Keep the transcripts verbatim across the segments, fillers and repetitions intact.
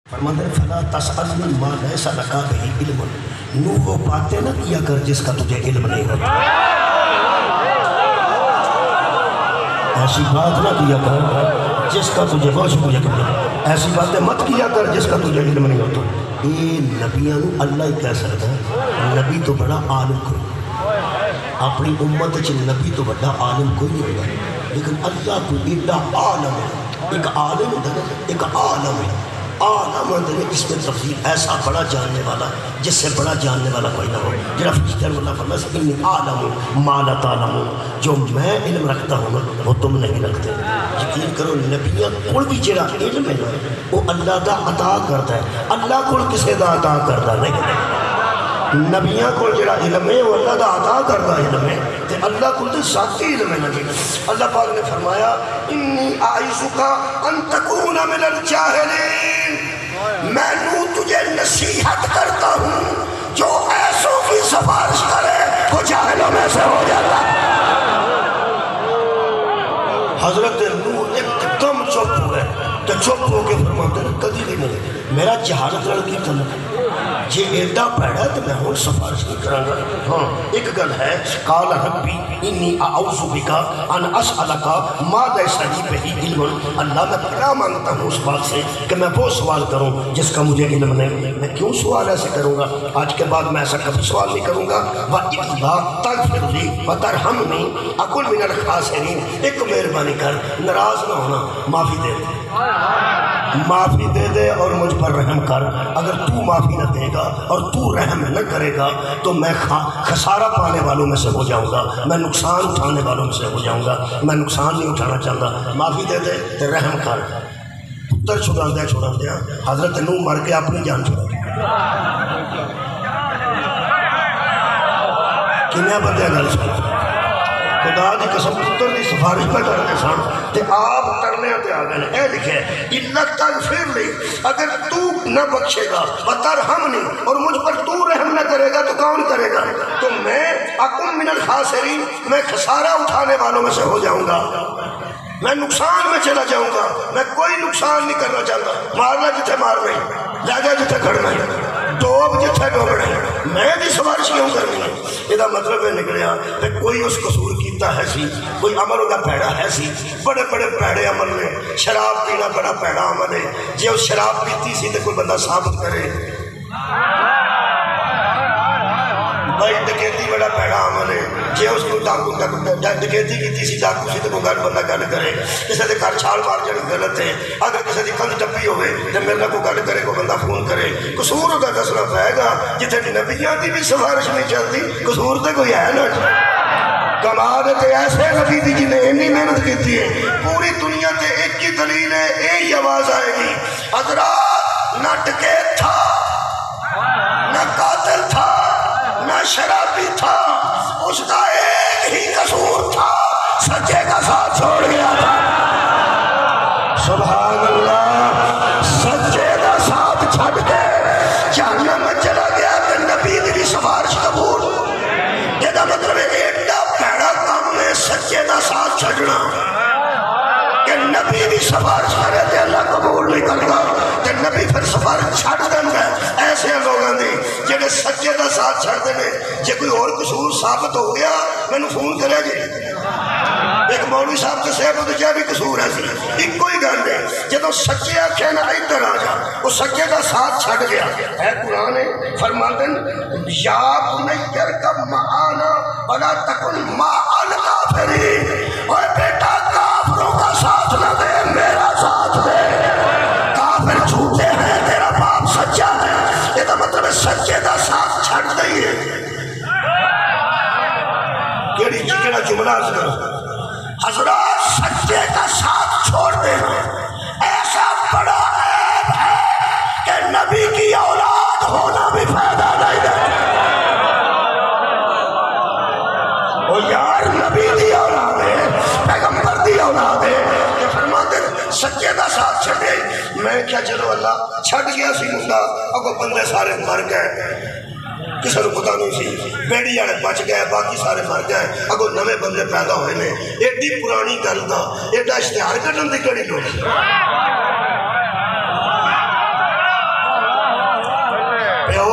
فرماتے ہیں فلا تسألنی ما لیس لک بہ علم، نو وہ باتیں نہ کیا کر جس کا تجھے علم نہیں ہوتا، ایسی بات نہ کیا کر جس کا تجھے بہت شکریہ کرتا، ایسی باتیں مت کیا کر جس کا تجھے علم نہیں ہوتا۔ اے نبیاں نو اللہ ہی کہہ سکتا ہے، نبی تو بڑا عالم کوئی، اپنی امت چ نبی تو بڑا عالم کوئی نہیں ہوگا، لیکن اللہ کو ایڈا عالم ہے، ایک عالم ہوتا ہے، ایک عالم ہے، عالم ہے اس میں تفصیل، ایسا بڑا جاننے والا جس سے بڑا جاننے والا کوئی نہ ہو، جڑا فرشتہ اللہ فرمایا ہے انی عالم ما لا تعلمون، جو میں علم رکھتا ہوں نا وہ تم نہیں رکھتے۔ یقین کرو نبیاں کول بھی جڑا علم ہے نا وہ اللہ دا عطا کرتا ہے، اللہ کول کسے دا عطا کرتا نہیں، نبیاں کول جڑا علم ہے وہ اللہ دا عطا کرتا علم ہے، تے اللہ کول تے ذاتی علم ہے نبی۔ اللہ پاک نے فرمایا انی اعیذک ان تکون من الجاہلین، میں نو تجھے نصیحت کرتا ہوں جو ایسوں کی سفارش کرے وہ جاہلوں میں سے ہو جاتا ہے۔ حضرت نوح ایک دم چپ ہوئے تو چپ ہو کے فرماتے ہیں کدی بھی نہیں میرا جہالت لڑکی طلب یہ ایڈا پیڑا ہے تو میں ہوں سفارش نہیں کروں گا۔ ہاں ایک گل ہے قال ربی انی اعوذ بک ان اسألک ما لیس لی بہ علم، اللہ میں پناہ مانگتا ہوں اس بات سے کہ میں وہ سوال کروں جس کا مجھے علم نہیں، میں کیوں سوال ایسے کروں گا، آج کے بعد میں ایسا کبھی سوال نہیں کروں گا۔ وَإِلَّا تَغْفِرْ لِي وَتَرْحَمْنِي أَكُنْ مِنَ الْخَاسِرِينَ، ایک مہربانی کر ناراض نہ ہونا، معافی دے دے معافی دے دے اور مجھ پر رحم کر، اگر تو معافی نہ دے گا اور تو رحم نہ کرے گا تو میں خسارہ پانے والوں میں سے ہو جاؤں گا، میں نقصان اٹھانے والوں میں سے ہو جاؤں گا، میں نقصان نہیں اٹھانا چاہتا، معافی دے دے تو رحم کر۔ پتر چھڑا دیا چھڑا دیا حضرت نوح مر کے اپنی جان چھڑا دیا، کنیا بندے گل سن خدا دی قسم پتر دی سفارش میں کرنے سن تے آپ کرنے تے آ گئے، اے لکھے اِلَّا تَغْفِرْ لِي، اگر تو نہ بخشے گا وَتَرْحَمْنِي اور مجھ پر تو رحم نہ کرے گا تو کون کرے گا، تو میں اکن من الخاسرین، میں خسارہ اٹھانے والوں میں سے ہو جاؤں گا، میں نقصان میں چلا جاؤں گا، میں کوئی نقصان نہیں کرنا چاہتا، مارنا جتھے مارنا ہی، جاگا جتھے کھڑنا ہی، ڈوب جتھے ڈوبنا ہی، میں بھی سفارش کیوں کرنی ہے۔ یہ مطلب ہے نکلیا کہ کوئی اس قصور کیتا ہے سی، کوئی عمل ہوگا پیڑا ہے سی، بڑے بڑے پیڑے عمل نے، شراب پینا بڑا پیڑا عمل ہے، جی اس شراب پیتی سی تو کوئی بندہ ثابت کرے، بھائی ڈکیتی بڑا پیڑا عمل ہے، جی اس کو ڈاکو ڈکیتی کیتی سی ڈاکو سی تو کوئی گل بندہ گل کرے، کسی کے گھر چھال مار جانی غلط ہے، اگر کسی کی کنਧ ٹپی ہوئے تو میرے کو گل کرے کوئی بندہ فون کرے، قصور ہوگا دسنا پائے گا، جتنے نبیاں کی بھی سفارش نہیں چلتی قصور تو کوئی ہے نا۔ کمال تے ایسے نبی دی جنہیں اتنی محنت کی ہے، پوری دنیا تے ایک ہی دلیل ہے، یہی آواز آئے گی حضرات نہ ڈکیت تھا نہ قاتل تھا نہ شرابی تھا، اس کا ایک ہی قصور تھا، سچے کا ساتھ چھوڑ گیا تھا۔ سبحان اللہ، سچے کا ساتھ چھڑ کے جہنم میں چلا گیا کہ نبی دی سفارش قبول، یہ مطلب ایڈا پیڑا کام ہے سچے کا ساتھ چھڑنا کہ نبی دی سفارش کرے تے اللہ قبول نہیں کرتا، کہ نبی پھر سفارش چھڑ دیں گے ایسے لوگوں دی جنہیں سچے کا ساتھ چھڑ دیں، جے کوئی اور قصور ثابت ہو گیا میں نے فون کرے گی، ایک مولوی صاحب کے صحبت تو کیا بھی قصور ہے سی، ایک کوئی گل ہے جدو سچے آکھے نا ادھر آ جا، وہ سچے کا ساتھ چھڑ گیا ہے۔ قرآن فرماتے ہیں یا بنیر کا معانا ولا تکن مع الکافرین، اور بیٹا کافروں کا ساتھ نہ دے میرا ساتھ دے، کافر جھوٹے ہیں تیرا باپ سچا ہے، یہ تو مطلب ہے سچے کا ساتھ چھڑ دئیے۔ کیڑی کیڑا جملہ حضرات سچے کا ساتھ چھوڑ دینا ایسا بڑا عیب ہے کہ نبی کی اولاد ہونا بھی فائدہ نہیں دیتا۔ وہ یار نبی دی اولاد ہے، پیغمبر دی اولاد ہے، کہ فرماتے سچے کا ساتھ چھڑے، میں کیا چلو اللہ چھڑ گیا سی مندہ اگو بندے سارے مر گئے، کسی کو پتا نہیں سی، بیڑی والے بچ گئے باقی سارے مر گئے، اگو نویں بندے پیدا ہوئے نے، ایڈی پرانی گل دا ایڈا اشتہار کرن دی کیڑی لوڑ،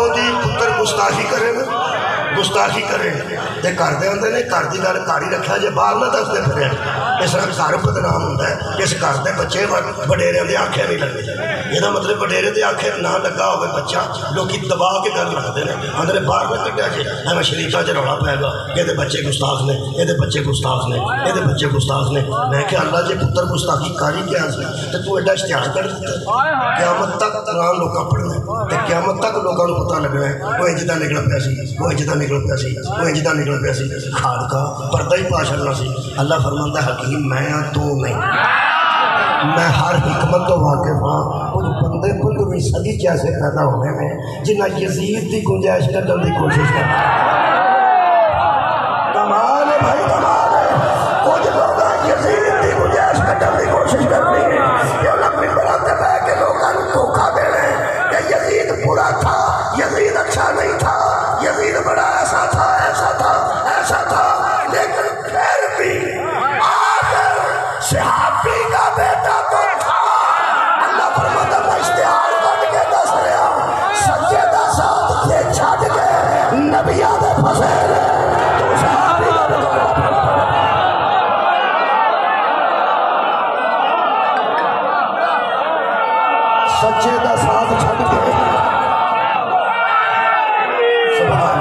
دی پتر گستاخی کرے نا گستاخی کرے تے گھر دے ہوندے نے گھر دی گل گھر ہی رکھیا جے باہر نہ دسدے پھرے اس طرح گھر بدنام ہوندا ہے اس گھر دے بچے وڈیریاں دے آنکھیں نہیں لگدی یہ مطلب وڈیرے دے آنکھیں نہ لگا ہوئے بچہ لوکی دبا کے گل رکھتے ہیں اندر باہر نہ کڈیا جے ایویں شریفاں چ رولا پے گا یہ بچے گستاخ نے یہ بچے گستاخ نے یہ بچے گستاخ نے میں کہ اللہ جے پتر گستاخی کاری کیا سی تے تو ایڈا اشتہار کر دیتا قیامت تک قرآن لوکاں پڑھنا تے قیامت تک لوگوں کو پتہ لگنا ہے وہ انجدہ نکل پیا سی وہ انجدہ نکل پیا سی وہ انجدہ نکل پیا سی کھاد کا پردہ ہی پا چھڑنا سی اللہ فرماندا ہے حکیم میں ہاں تو نہیں میں ہر حکمت تو واقف ہاں کچھ بندے پندرہویں صدی جیسے پیدا ہونے میں جنہ یزید کی گنجائش کرنے کی کوشش کرتے کمال ہے بھائی کمال ہے کچھ لوگ یزید کی گنجائش کرنے کی کوشش کرتے ہیں کہ انہیں اپنی براتے بہ کے لوگوں کو دھوکہ دے رہے ہیں کہ یزید برا تھا یزید اچھا نہیں تھا یزید بڑا ایسا تھا ایسا تھا ایسا تھا لیکن پھر بھی آخر صحابی کا بیٹا تو تھا اللہ فرماتا میں اشتہار کٹ کے دس رہا سچے دا ساتھ کے چھٹ کے نبیاں دے پھسے تو صحابی کا بیٹا سچے دا ساتھ چھٹ کے سبحان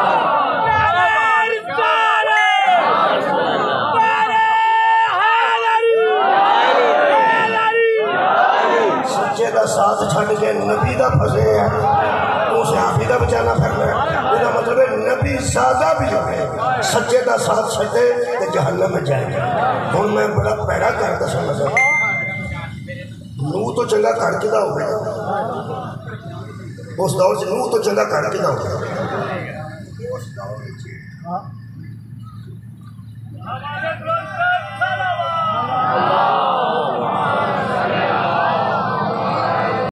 ساتھ چھڑ کے نبی دا پھسے ہے تو صحابی دا بچانا پھرنا ہے یہ مطلب ہے نبی زیادہ بھی ہوئے سچے دا ساتھ چھڑے تو جہنم میں جائے گا ہوں میں بڑا پیڑا کر دا سمجھا نو تو چنگا کر کے دا ہو گیا اس دور سے نو تو چنگا کر کے دا ہو گیا اس دور سے